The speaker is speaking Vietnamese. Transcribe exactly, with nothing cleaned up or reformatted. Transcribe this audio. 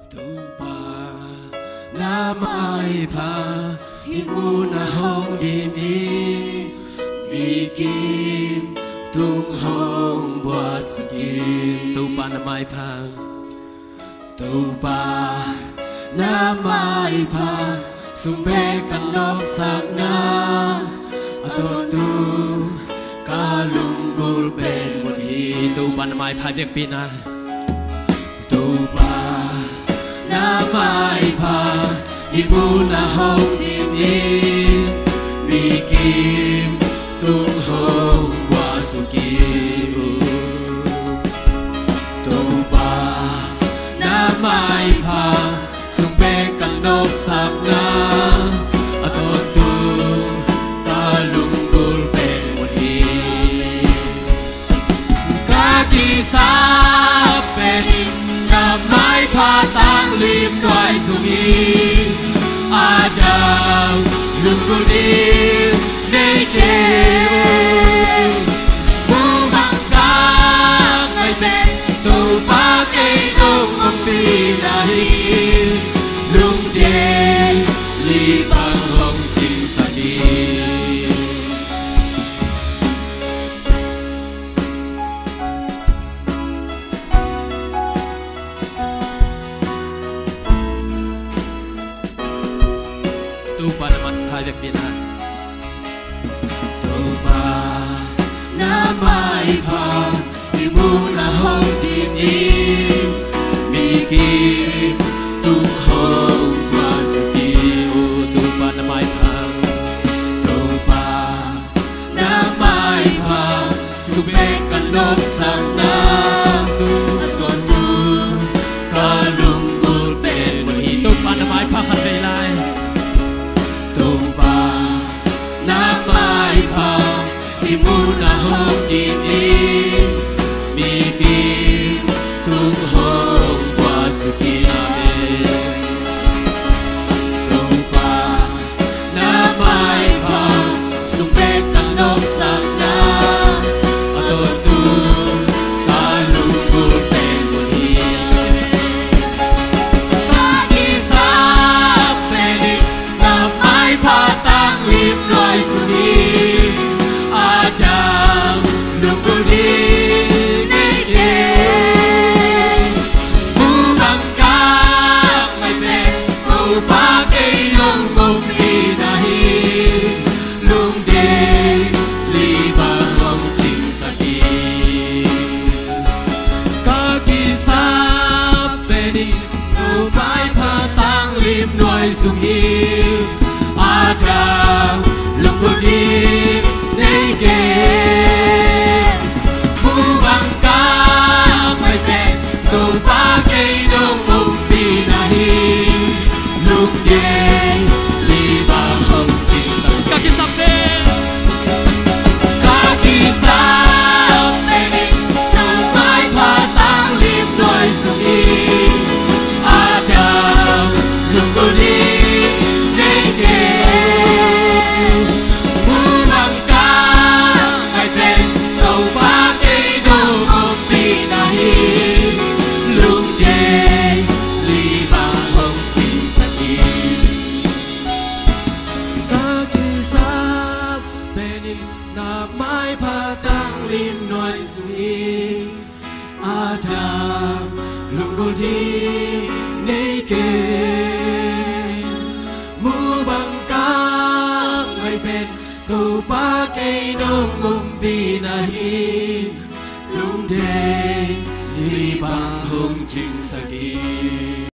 Tupa na mai pa imu na hong jimi bikin tung hong buat skin Tupa na mai pa Tupa na mai pa sumbe kanop sakna atot tu kalunggul ben mun hi Tupa na mai pa việc pina Tupa na mai pa ibu na hong jimi bikin tung hong buat skin Tupa na mai pa sumbe kanop sakna atot tu kalunggul ben mun hi kaki sa penin na mai pa tang lim noi sungi ajang lungkul di neke mu mangkang ai pe tu pa ke dong om pi nahi lung je li bang hong ching sa di Tupa naman kaya pina Tupa na mai pa imu na hong jimi bikin tung hong buat skin Tupa na mai pa Tupa na mai pa sumbe kanop sakna atot tu kalunggul ben mun hi Tupa na mai pa khat kai lai Tupa na mai pa imu na hong jimi bikin tung hong buat skin Tupa na mai pa sumbe kanop sakna atot tu kalunggul ben mun hi kaki sa penin na mai pa tang lim noi sungi ajang lungkul di neke mu mangkang ai pe tu pa ke nong mong pi nahi lung je li ba hong ching sa di kaki sa penin tu pai pa tang lim noi sungi ajang lungkul di neke mu mangkang ai pe tu pa ke nong mong pi nahi lung je li ba hong ching sa kaki sa pe kaki sa penin tu pai pa tang lim noi sungi ajang lungkul di neke mu mangkang ai pe tu pa ke nong mong pi nahi lung je li ba hong ching sa di kaki sa penin na mai pa tang lim noi sungi ajang lungkul di neke mu mangkang ai pe tu pa ke nong mong pi nahi lung je li bang hong ching sa di